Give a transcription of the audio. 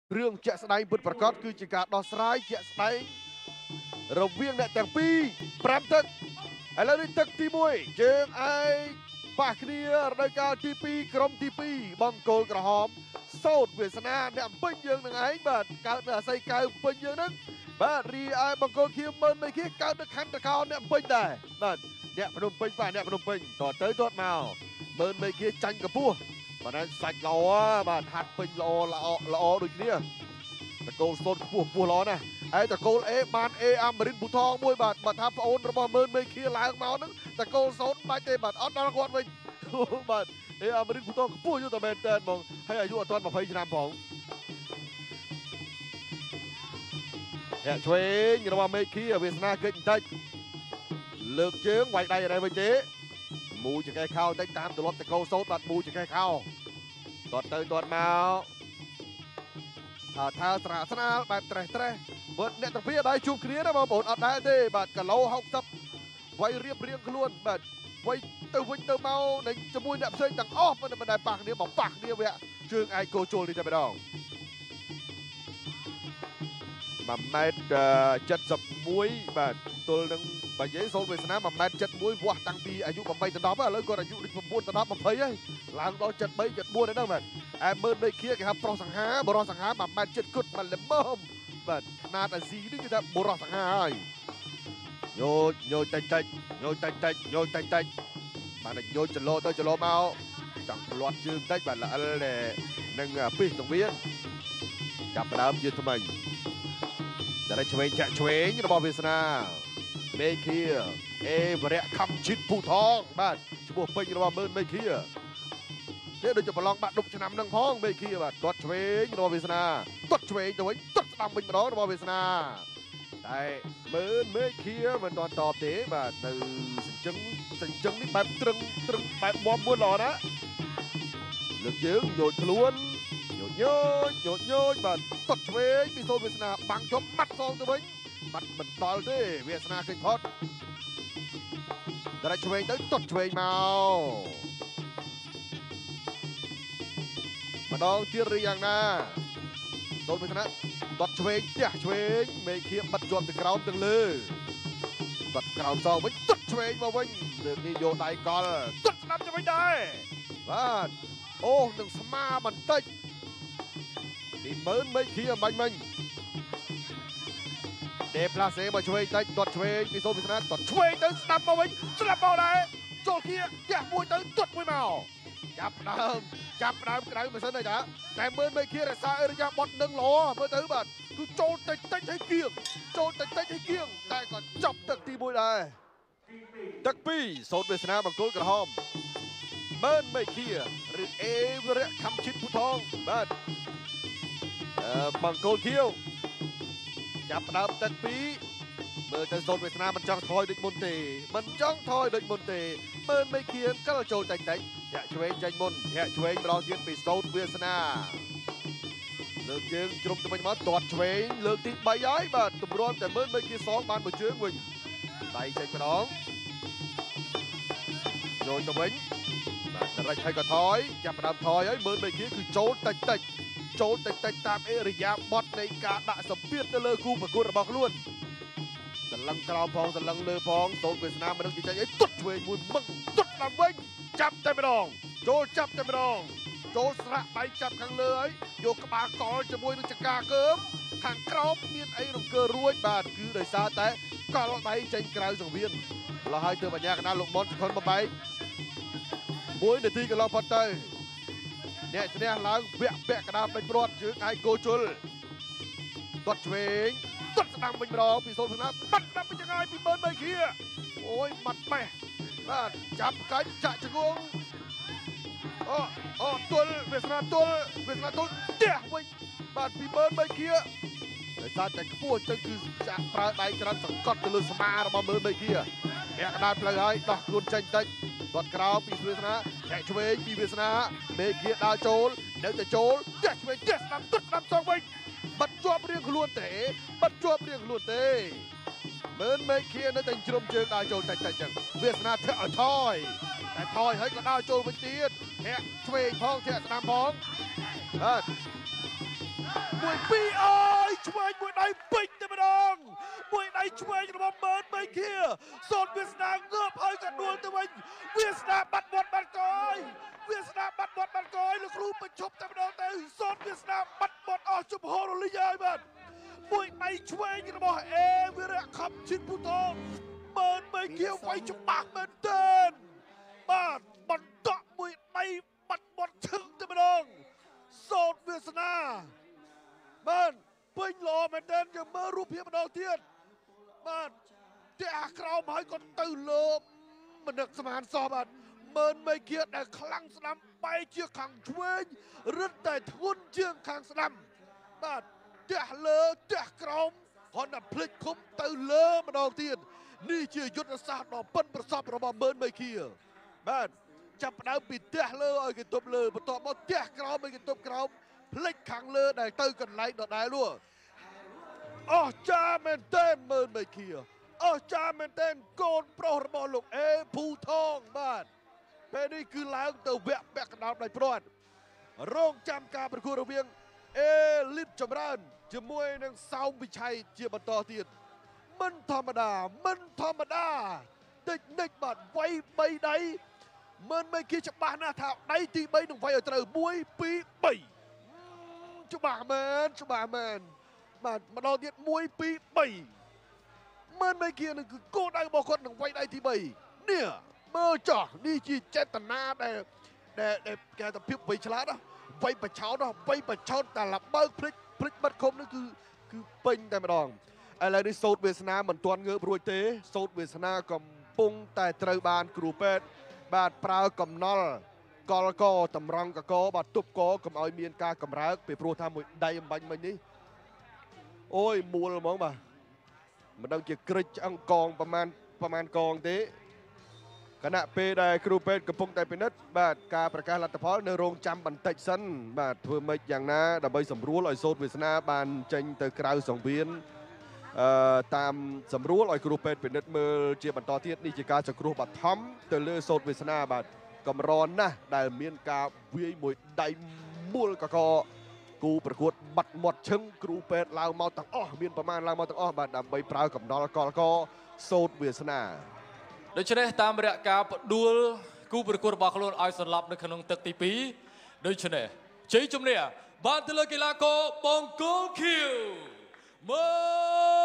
រឿងជាក់ស្ដែងពិតប្រាកដគឺជាការដោះស្រាយជាក់ស្ដែងរវាងអ្នកទាំងពីរ5ទឹកឥឡូវនេះទឹកទី1ជើងឯងប៉ះគ្នារដូវកាលទី2ក្រុមទី2បង្គោលក្រហមសោតវាសនាអ្នកអំពេញយើងនឹងឯងបាទកើតនៅអាស័យកៅអំពេញយើងនឹងបាទរីឯបង្គោលខៀវមើលមិនខៀវកើតនៅខណ្ឌតកោអ្នកអំពេញដែរបាទអ្នកភ្នំពេញបាទអ្នកភ្នំពេញតទៅតមកមើលមិនខៀវចាញ់កម្ពស់បាទសាច់ល្អបាទហាត់ពេញល្អដូចគ្នាតកូលសូនខ្ពស់ល្អណាស់ហើយតកូលអេបានអេអាមេរិនពូថងមួយបាទបើថាប្អូនរបស់មើលមេឃាឡើងមកហ្នឹងតកូលសូនបាច់ទេបាទអត់ដល់គាត់វិញបាទអេអាមេរិនពូថងខ្ពស់យូរតែមែនតើហ្មងហើយអាយុអត់ទាន់20ឆ្នាំផងអ្នកឆ្វេងរបស់មេឃាវាសនាកិច្ចបន្តិចលើកជើងវាយដៃអីវិញទេមូចង្កេះខោបន្តិចតាមទម្លាប់តកូលសូនបាទមូចង្កេះខោតទៅតមកថាស្រាស្នាលបែបត្រេះបើអ្នកតាពីអត់ដែរជួបគ្នាណាបងប្អូនអត់ដែរទេបាទគីឡូ60វាយរៀបរៀងខ្លួនបាទវាយទៅវិញទៅមកនឹងជាមួយអ្នកផ្សេងទាំងអស់មិនដែលប៉ះគ្នាមកប៉ះគ្នាវាជើងឯកគោជុលនេះតែម្ដង1.71 ម៉ែត្របាទទល់នឹងបើនិយាយសូនវាសនា1.71 ម៉ែត្រវាស់តាំងពីអាយុ8ដល់10ឥឡូវគាត់អាយុ9ដល់10 20ហើយឡើងដល់73 74ហើយហ្នឹងបាទឯមើលដូចkiaគេហៅប្រុសសង្ហាបរិសសង្ហា1.7 ម៉ែត្រគត់មកល្មមបាទຂະຫນាតអាស៊ីនេះគឺថាបរិសសង្ហាហើយញយតិចបាទញយចលោទៅចលោមកចង់ផ្លាត់ជើងតិចបាទល្អិលនឹងពីសង្វៀនចាប់ដើមយឺតថ្មីតែឆ្វេងចាក់ឆ្វេងរបស់វាសនាមេឃាអេវរៈខំឈិតពូថងបាទឈ្មោះពេញរបស់មើលមេឃាទេដូចជាប្រឡងបាក់ដប់ឆ្នាំនឹងផងមេឃាបាទទាត់ឆ្វេងរបស់វាសនាទាត់ឆ្វេងទៅវិញទាត់ស្ដាំវិញម្ដងរបស់វាសនាតែមើលមេឃាមិនទាន់តបទេបាទនៅសញ្ជឹងនេះបែបត្រឹងបែបបមមួយល្អណាលើកជើងយោជខ្លួនញយបាទទាត់ឆ្វេងពីសូនវាសនាបាំងជាប់បាត់សងទៅវិញបាត់មិនដល់ទេវាសនាឃើញផុតតែឆ្វេងទៅទាត់ឆ្វេងមកម្ដងទៀតឬយ៉ាងណាសូនវាសនាទាត់ឆ្វេងផ្ទះឆ្វេងមេឃាបិទជាប់ទៅក្រោមទាំងលើទាត់ក្រោមសងវិញទាត់ឆ្វេងមកវិញលើកនេះយកដៃកលទាត់ស្ដាំទៅវិញដែរបាទអូនឹងស្មាបន្តិចពីមើលមេឃាបាញ់មិញទេផ្លាសេមកឆ្វេងតិចទាត់ឆ្វេងពីសូនវាសនាទាត់ឆ្វេងទៅស្ដាប់មកវិញស្ដាប់មកដែរចូលគៀផ្ទះមួយទៅទាត់មួយមកចាប់ដើមក្តៅមិនសិនទេតែមើលមេឃារក្សាអរិយាបថនឹងល្អមើលទៅបាទគឺចូលតិចឲ្យគៀងតែក៏ចប់ទឹកទី1ដែរទឹក2សូនវាសនាបង្គោលក្រហមមើលមេឃាឬអេវរៈខំឈិតពូថងបាទបង្គោលខៀវចាប់ដើមទឹក2មើលទៅសូនវាសនាមិនចង់ថយដូចមុនទេមើលមេឃាកិលចូលតិចចាក់ឆ្វេងចាញ់មុនធាក់ឆ្វេងម្ដងទៀតពីសូនវាសនាលើកជើងជ្រុំទៅវិញមកទាត់ឆ្វេងលើកទី3ហើយបាទទម្រាំតែមើលមេឃាសងបានមួយជើងវិញដៃចេញម្ដងយកទៅវិញបាទរិចហើយក៏ថយចាប់ផ្ដើមថយហើយមើលមេឃាគឺចូលតិចតាមអេរិយាបថនៃការដាក់សម្ពាធទៅលើគូប្រកួតរបស់ខ្លួនសន្លឹងក្រោមផងសន្លឹងលើផងសូនវាសនាមិនដឹងទីចេញអីទាត់ឆ្វេងមួយម៉ឹងទាត់តាមវិញចាប់តែម្ដងចូលស្រាក់ដៃចាប់ខាងលើហើយយកក្បាលកលជាមួយនឹងចង្កាកើមខាងក្រោមមានអីរង្គើរួចបាទគឺដោយសារតែកលដៃចេញក្រៅសង្វៀនម្ល៉េះហើយទើបបញ្ញាកណ្ដាលលោកមុនសខុនបំបែក1នាទីកន្លងផុតទៅអ្នកឈ្នះឡើងពាក់កណ្ដាលពេញព្រាត់ជើងឯកគោជុលទាត់ឆ្វេងទាត់ស្ដាំវិញម្ដងពីសូនវាសនាបាត់ស្ដាំវិញយ៉ាងហើយពីមើលមេឃាអូយបាត់បេះបាទចាប់កាច់ចាក់ជង្គង់ទល់វាសនាទល់ផ្ទះវិញបាទពីមើលមេឃាដោយសារតែខ្ពស់ចឹងគឺចាក់ប្រើដៃច្រើនសង្កត់ទៅលើស្មារបស់មើលមេឃាពាក់កណ្ដាលផ្លូវហើយដោះខ្លួនចេញតិចគាត់ក្រោមពីវាសនាចាក់ឆ្វេងពីវាសនាមេឃាដើរចូលនៅតែចូលផ្ទះឆ្វេងផ្ទះស្ដាំសងវិញបាត់ជាប់រៀងខ្លួនទេមើលមេឃានៅតែជ្រុំជើងដើរចូលតិចចឹងវាសនាធាក់ឲ្យថយតែថយហើយក៏ដើរចូលវិញទៀតធាក់ឆ្វេងផងធាក់ស្ដាំផងបាទមួយពីរអើយឆ្វេងមួយដៃពេញតែម្ដងមួយដៃឆ្វេងរបស់មើលមេឃាសូនវាសនាងើបហើយក៏ដួលទៅវិញវាសនាបាត់មាត់បាត់កយវាសនាបាត់មាត់បាត់កយលោកគ្រូបញ្ឈប់តែម្ដងទៅសូនវាសនាបាត់មាត់អស់ជំហររលីហើយបាទមួយដៃឆ្វេងរបស់អេវីរៈខំឈិនពូតូមើលមេឃាវាយច្បាស់មែនទែនបាទបន្តក់មួយដៃបាត់មាត់ឈឹងតែម្ដងសូនវាសនាបាទពេញល្អមែនទែនយើងមើលរូបភាពម្ដងទៀតបាទតែអាក្រោមហើយក៏ទៅលើមិននឹកស្មានសោះបាទមើលមេឃាដែលខ្លាំងស្ដាំបែកជាខាងឆ្វេងរឹតតែធ្ងន់ជាងខាងស្ដាំបាទទះលើទះក្រោមគាត់តែភ្លេចឃុំទៅលើម្ដងទៀតនេះជាយុទ្ធសាស្ត្រដ៏ប៉ិនប្រសប់របស់មើលមេឃាបាទចាប់ផ្ដើមពីទះលើឲ្យគេទប់លើបន្ទាប់មកទះក្រោមឲ្យគេទប់ក្រោមភ្លេចខាងលើដែលទៅកន្លែងដដែលនោះអស់ចាមែនទែនមើលមេឃាអស់ចាមែនទែនកូនប្រុសរបស់លោកអេភូថងបាទពេលនេះគឺឡើងទៅវគ្គពាក់កណ្ដាលដៃព្រាត់រងចាំការប្រកួតរវាងអេលីតចម្រើនជាមួយនឹងសោមវិឆ័យជាបន្តទៀតមិនធម្មតាមិនធម្មតាតិចនិចបាទវាយ3ដៃមើលមេឃាច្បាស់ណាស់ថាដៃទី3នឹងវាយឲ្យត្រូវ1 2 3ច្បាស់មែនបាទម្ដងទៀត1 2 3មើលមេឃានឹងគឺគោលដៅរបស់គាត់នឹងវាយដៃទី3នេះមើលចោះនេះជាចេតនាដែលគេថាភាពវៃឆ្លាតណាវាយបឆោតណាវាយបឆោតតែលបើកភ្លេចបិទឃុំនេះគឺពេញតែម្ដងឥឡូវនេះសូត្រវាសនាមិនទាន់ងើបរួចទេសូត្រវាសនាកំពុងតែត្រូវបានគ្រូពេទ្យបាទប្រើកំណល់កលកតម្រង់កកបាទទប់កកុំឲ្យមានការកម្រើកពីព្រោះថាមួយដៃអំបញ្ញមិញនេះអូយមួលហ្មងបាទមិនដឹងជាក្រិចឆ្អឹងកងប្រមាណកងទេគណៈពេលដែលគ្រូពេទ្យកំពុងតែពិនិត្យបាទការប្រកាសលទ្ធផលនៅរងចាំបន្តិចសិនបាទធ្វើម៉េចយ៉ាងណាដើម្បីសម្រួលឲ្យសូត្រវាសនាបានចេញទៅក្រៅសង្វៀនតាមសម្រួលឲ្យគ្រូពេទ្យពិនិត្យមើលជាបន្តទៀតនេះជាការចង្គ្រោះបឋមទៅលើសូត្រវាសនាបាទកម្រណាស់ដែលមានការវាយមួយដៃមួលកកគូប្រកួតបាត់មាត់ឈឹងគ្រូពេទ្យឡើងមកទាំងអស់មានប្រមាណឡើងមកទាំងអស់បាទដើម្បីប្រើកំណល់កលកសូត្រវាសនាដូច្នេះតាមរយៈការផ្ដួលគូប្រកួតរបស់ខ្លួនឲ្យសន្លប់នៅក្នុងទឹកទី2ដូច្នេះជ័យជំនះបានទៅលើកីឡាករបង្គោលខៀវមើ